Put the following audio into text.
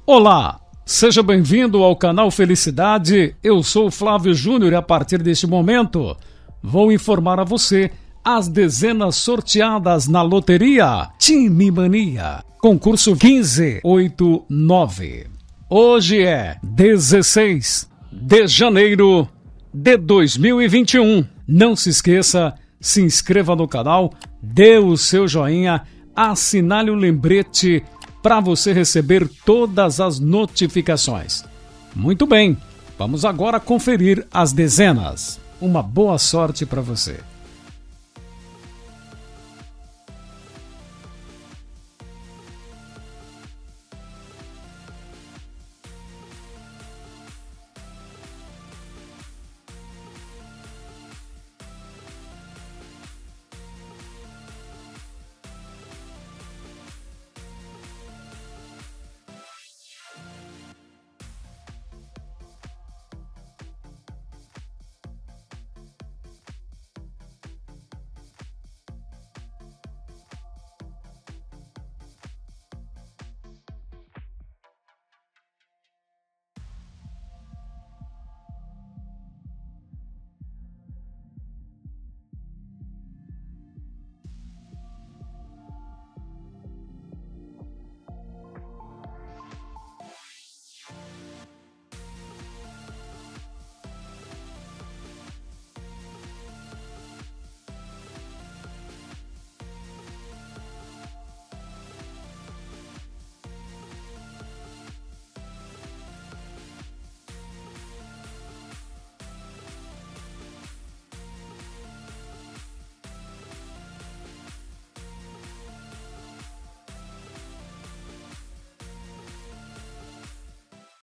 Olá, seja bem-vindo ao canal Felicidade. Eu sou o Flávio Júnior e a partir deste momento vou informar a você as dezenas sorteadas na loteria Time Mania, concurso 1589. Hoje é 16 de janeiro de 2021. Não se esqueça, se inscreva no canal, dê o seu joinha, assinale o lembrete para você receber todas as notificações. Muito bem, vamos agora conferir as dezenas. Uma boa sorte para você.